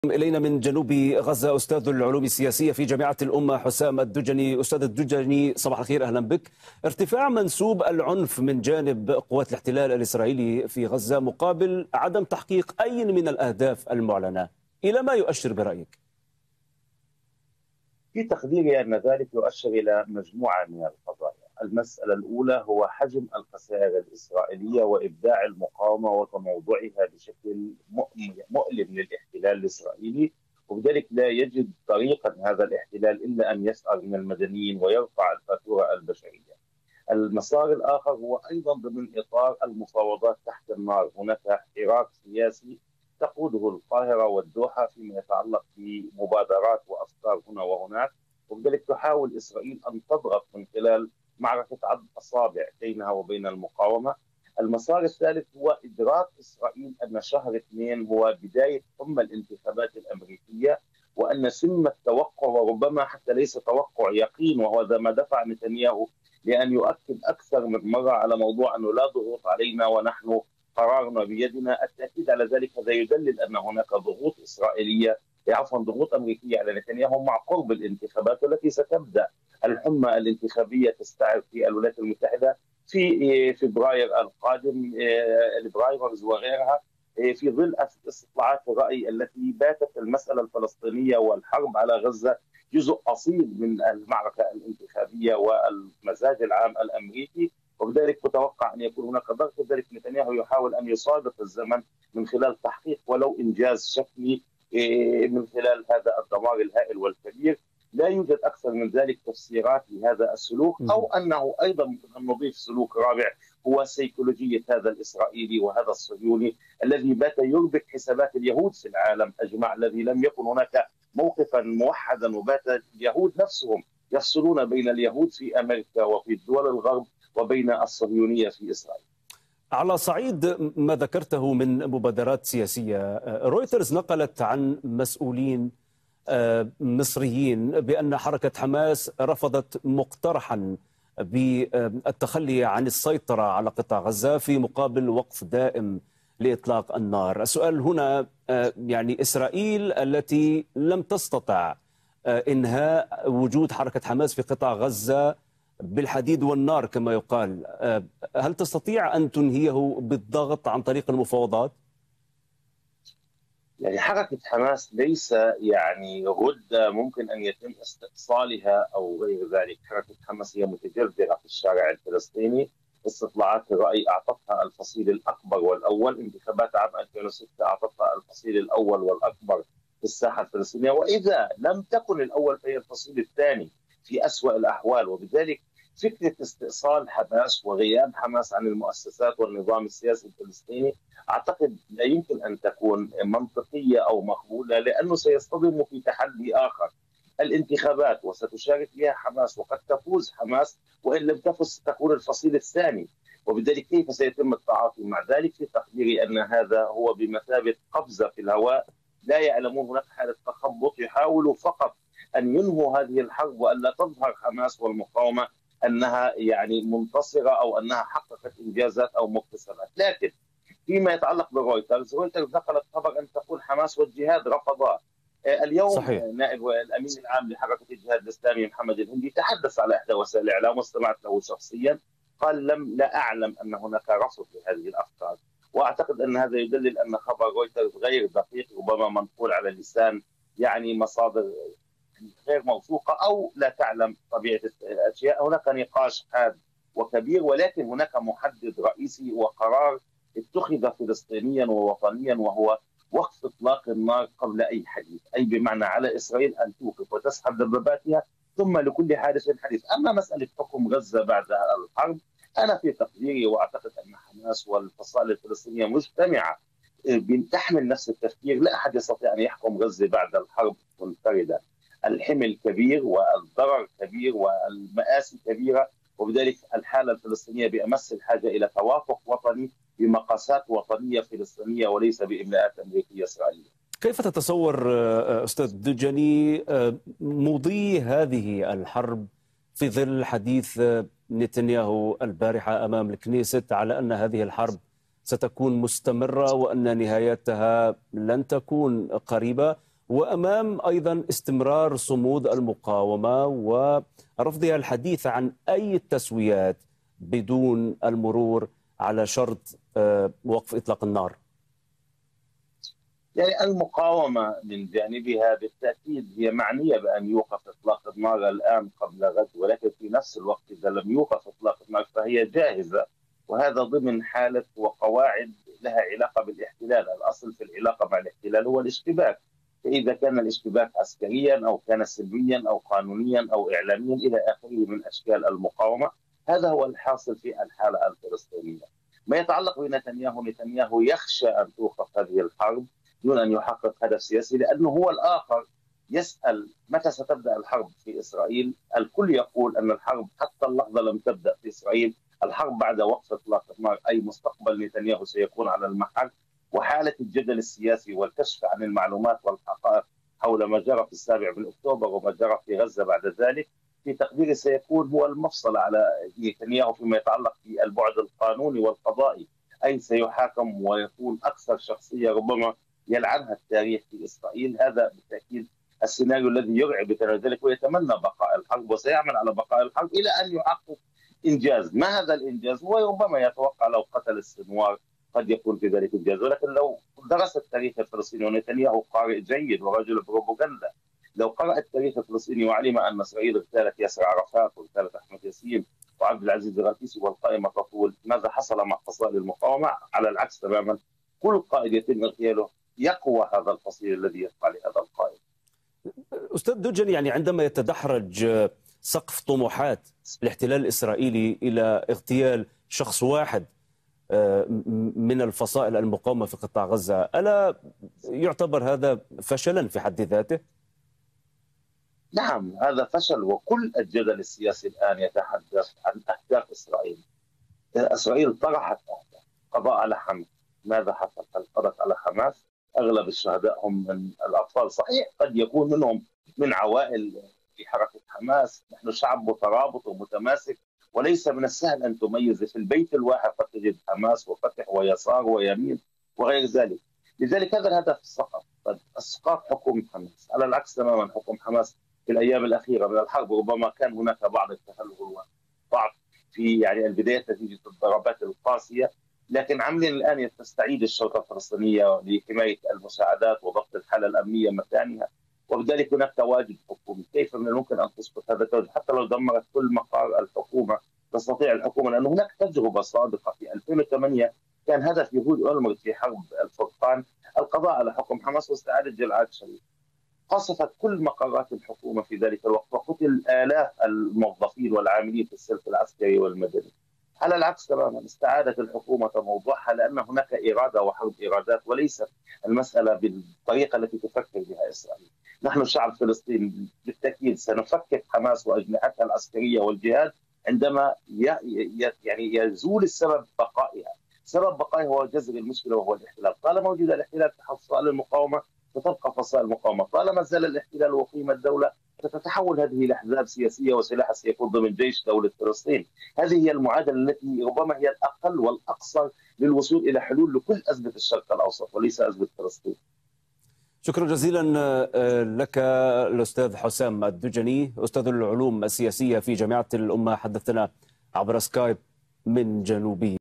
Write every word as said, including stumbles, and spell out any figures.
إلينا من جنوب غزة أستاذ العلوم السياسية في جامعة الأمة حسام الدجني. أستاذ الدجني، صباح الخير، أهلا بك. ارتفاع منسوب العنف من جانب قوات الاحتلال الإسرائيلي في غزة مقابل عدم تحقيق أي من الأهداف المعلنة، إلى ما يؤشر برأيك؟ في تقديري أن ذلك يؤشر إلى مجموعة من القضايا. المسألة الأولى هو حجم الخسائر الإسرائيلية وإبداع المقاومة وتموضعها بشكل مؤلم للاحتلال الإسرائيلي، وبذلك لا يجد طريقا هذا الاحتلال إلا أن يسأر من المدنيين ويرفع الفاتورة البشرية. المسار الآخر هو أيضا ضمن إطار المفاوضات تحت النار. هناك حراك سياسي تقوده القاهرة والدوحة فيما يتعلق بمبادرات وأفكار هنا وهناك، وبذلك تحاول إسرائيل أن تضغط من خلال معركة عض أصابع بينها وبين المقاومة. المسار الثالث هو إدراك إسرائيل أن شهر اثنين هو بداية ثم الانتخابات الأمريكية، وأن سم التوقع، وربما حتى ليس توقع، يقين، وهو ما دفع نتنياهو لأن يؤكد أكثر من مرة على موضوع أنه لا ضغوط علينا ونحن قرارنا بيدنا. التأكيد على ذلك هذا يدلل أن هناك ضغوط إسرائيلية عفوا ضغوط أمريكية على نتنياهو مع قرب الانتخابات، والتي ستبدأ الحمى الانتخابية تستعر في الولايات المتحدة في فبراير القادم، البرايمرز وغيرها، في ظل استطلاعات الرأي التي باتت المسألة الفلسطينية والحرب على غزة جزء أصيل من المعركة الانتخابية والمزاج العام الأمريكي، وبذلك متوقع أن يكون هناك ضغط. لذلك نتنياهو يحاول أن يصادف الزمن من خلال تحقيق ولو إنجاز شكلي من خلال هذا الدمار الهائل والكبير. لا يوجد أكثر من ذلك تفسيرات لهذا السلوك، أو أنه أيضا ممكن أن نضيف سلوك رابع هو سيكولوجية هذا الإسرائيلي وهذا الصهيوني الذي بات يربك حسابات اليهود في العالم أجمع، الذي لم يكن هناك موقفا موحدا، وبات اليهود نفسهم يفصلون بين اليهود في أمريكا وفي دول الغرب وبين الصهيونية في إسرائيل. على صعيد ما ذكرته من مبادرات سياسية، رويترز نقلت عن مسؤولين مصريين بأن حركة حماس رفضت مقترحا بالتخلي عن السيطرة على قطاع غزة في مقابل وقف دائم لإطلاق النار. السؤال هنا، يعني إسرائيل التي لم تستطع إنهاء وجود حركة حماس في قطاع غزة بالحديد والنار كما يقال، هل تستطيع أن تنهيه بالضغط عن طريق المفاوضات؟ يعني حركة حماس ليس يعني غدة ممكن أن يتم استئصالها أو غير ذلك. حركة حماس هي متجذرة في الشارع الفلسطيني. استطلاعات الرأي أعطتها الفصيل الأكبر والأول. انتخابات عام ألفين وستة أعطتها الفصيل الأول والأكبر في الساحة الفلسطينية، وإذا لم تكن الأول فهي الفصيل الثاني في أسوأ الأحوال. وبذلك فكرة استئصال حماس وغياب حماس عن المؤسسات والنظام السياسي الفلسطيني أعتقد لا يمكن أن تكون منطقية أو مقبولة، لأنه سيصطدم في تحدي آخر، الانتخابات، وستشارك فيها حماس وقد تفوز حماس، وإن لم تفز ستكون الفصيل الثاني. وبذلك كيف سيتم التعاطي مع ذلك؟ في تقديري أن هذا هو بمثابة قفزة في الهواء. لا يعلمون، هناك حالة تخبط، يحاولوا فقط أن ينهوا هذه الحرب وأن لا تظهر حماس والمقاومة أنها يعني منتصرة أو أنها حققت إنجازات أو مكتسبات. لكن فيما يتعلق برويترز، رويترز نقلت خبر أن تقول حماس والجهاد رفضا. اليوم صحيح. نائب الأمين العام لحركة الجهاد الإسلامي محمد الهندي تحدث على إحدى وسائل الإعلام واستمعت له شخصيا، قال لم لا أعلم أن هناك رفض لهذه الأفكار. وأعتقد أن هذا يدلل أن خبر رويترز غير دقيق، ربما منقول على لسان يعني مصادر غير موثوقة أو لا تعلم طبيعة الأشياء. هناك نقاش حاد وكبير، ولكن هناك محدد رئيسي وقرار اتخذ فلسطينيا ووطنيا، وهو وقف إطلاق النار قبل أي حديث، أي بمعنى على إسرائيل أن توقف وتسحب دباباتها ثم لكل حادث حديث. أما مسألة حكم غزة بعد الحرب، أنا في تقديري وأعتقد أن حماس والفصائل الفلسطينية مجتمعة تحمل نفس التفكير. لا أحد يستطيع أن يحكم غزة بعد الحرب منفردا. الحمل كبير والضرر كبير والمآسي كبيرة، وبذلك الحالة الفلسطينية بأمس الحاجة إلى توافق وطني بمقاسات وطنية فلسطينية وليس بإملاءات أمريكية إسرائيلية. كيف تتصور أستاذ دجني مضي هذه الحرب في ظل حديث نتنياهو البارحة أمام الكنيست على أن هذه الحرب ستكون مستمرة وأن نهايتها لن تكون قريبة، وأمام أيضا استمرار صمود المقاومة ورفضها الحديث عن أي تسويات بدون المرور على شرط وقف إطلاق النار. يعني المقاومة من جانبها بالتأكيد هي معنية بأن يوقف إطلاق النار الآن قبل غد، ولكن في نفس الوقت إذا لم يوقف إطلاق النار فهي جاهزة، وهذا ضمن حالة وقواعد لها علاقة بالاحتلال. الأصل في العلاقة مع الاحتلال هو الاشتباك، فإذا كان الاشتباك عسكريا أو كان سلميا أو قانونيا أو إعلاميا إلى آخره من أشكال المقاومة، هذا هو الحاصل في الحالة الفلسطينية. ما يتعلق بنتنياهو، نتنياهو يخشى أن توقف هذه الحرب دون أن يحقق هدف سياسي، لأنه هو الآخر يسأل متى ستبدأ الحرب في إسرائيل. الكل يقول أن الحرب حتى اللحظة لم تبدأ في إسرائيل، الحرب بعد وقف إطلاق النار، أي مستقبل نتنياهو سيكون على المحك. وحالة الجدل السياسي والكشف عن المعلومات والحقائق حول ما جرى في السابع من أكتوبر وما جرى في غزة بعد ذلك في تقديري سيكون هو المفصل على نتنياهو فيما يتعلق بالبعد القانوني والقضائي، أي سيحاكم ويكون أكثر شخصية ربما يلعنها التاريخ في إسرائيل. هذا بالتأكيد السيناريو الذي يرعب ذلك، ويتمنى بقاء الحرب وسيعمل على بقاء الحرب إلى أن يحقق إنجاز. ما هذا الإنجاز؟ هو ربما يتوقع لو قتل السنوار قد يكون في ذلك إنجاز، ولكن لو درس التاريخ الفلسطيني، ونتنياهو قارئ جيد ورجل بروباغندا، لو قرأ التاريخ الفلسطيني وعلم أن إسرائيل اغتالت ياسر عرفات واغتالت أحمد ياسين وعبد العزيز الرئيسي والقائمة تطول، ماذا حصل مع فصائل المقاومة؟ على العكس تماما، كل قائد يتم اغتياله يقوى هذا الفصيل الذي يدفع لهذا القائد. أستاذ دجن، يعني عندما يتدحرج سقف طموحات الاحتلال الإسرائيلي إلى اغتيال شخص واحد من الفصائل المقاومة في قطاع غزة، ألا يعتبر هذا فشلا في حد ذاته؟ نعم، هذا فشل، وكل الجدل السياسي الآن يتحدث عن أهداف إسرائيل. إسرائيل طرحت أهداف قضاء على حماس. ماذا حصل؟ هل قضت على حماس؟ أغلب الشهداء هم من الأطفال، صحيح قد يكون منهم من عوائل في حركة حماس. نحن شعب مترابط ومتماسك، وليس من السهل أن تميز في البيت الواحد قد تجد حماس وفتح ويسار ويمين وغير ذلك. لذلك هذا الهدف سقط. اسقاط حكومة حماس، على العكس تماما حكم حماس في الأيام الأخيرة من الحرب ربما كان هناك بعض التهلهل وبعض في يعني البداية نتيجة الضربات القاسية، لكن عمليا الآن تستعيد الشرطة الفلسطينية لحماية المساعدات وضبط الحالة الأمنية مكانها، وبذلك هناك تواجد حكومي. كيف من الممكن أن تسقط هذا التواجد؟ حتى لو دمرت كل مقار الحكومة تستطيع الحكومة، لأن هناك تجربة صادقة في ألفين وثمانية كان هدف يهود أولمرت في حرب الفرقان القضاء على حكم حماس واستعادة جلعاد شريف. قصفت كل مقرات الحكومة في ذلك الوقت، وقتل آلاف الموظفين والعاملين في السلك العسكري والمدني. على العكس تماما استعادت الحكومة موضوعها، لأن هناك إرادة وحرب إرادات، وليست المسألة بالطريقة التي تفكر بها إسرائيل. نحن شعب فلسطين بالتأكيد سنفكك حماس وأجنحتها العسكرية والجهاد عندما يعني يزول السبب بقائها. سبب بقائها هو جذر المشكلة وهو الاحتلال. طالما وجد الاحتلال تحت فصائل المقاومة ستبقى فصائل المقاومة، طالما زال الاحتلال وقيمة الدولة ستتحول هذه لأحزاب سياسية وسلاحها سيكون ضمن جيش دولة فلسطين. هذه هي المعادلة التي ربما هي الأقل والأقصر للوصول إلى حلول لكل أزمة الشرق الأوسط وليس أزمة فلسطين. شكرا جزيلا لك الأستاذ حسام الدجني، أستاذ العلوم السياسية في جامعة الأمة، حدثنا عبر سكايب من جنوب